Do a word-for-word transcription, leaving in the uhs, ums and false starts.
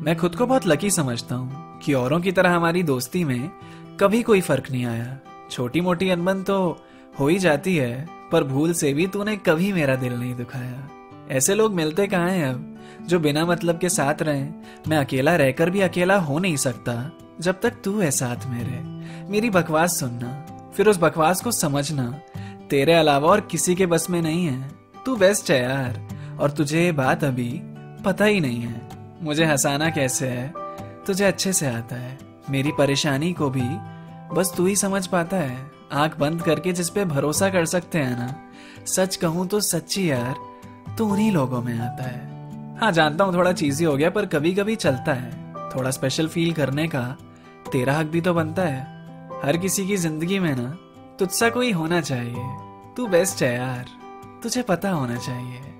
मैं खुद को बहुत लकी समझता हूँ कि औरों की तरह हमारी दोस्ती में कभी कोई फर्क नहीं आया। छोटी मोटी अनबन तो हो ही जाती है, पर भूल से भी तूने कभी मेरा दिल नहीं दुखाया। ऐसे लोग मिलते कहाँ हैं अब, जो बिना मतलब के साथ रहें। मैं अकेला रहकर भी अकेला हो नहीं सकता जब तक तू है साथ मेरे। मेरी बकवास सुनना, फिर उस बकवास को समझना तेरे अलावा और किसी के बस में नहीं है। तू बेस्ट है यार, और तुझे ये बात अभी पता ही नहीं है। मुझे हंसाना कैसे है तुझे अच्छे से आता है। मेरी परेशानी को भी बस तू ही समझ पाता है। आंख बंद करके जिस पे भरोसा कर सकते हैं ना, सच कहूं तो सच्ची यार तू उन्हीं लोगों में आता है। हाँ जानता हूँ थोड़ा चीजी हो गया, पर कभी कभी चलता है। थोड़ा स्पेशल फील करने का तेरा हक भी तो बनता है। हर किसी की जिंदगी में ना तुझसा कोई होना चाहिए। तू बेस्ट है यार, तुझे पता होना चाहिए।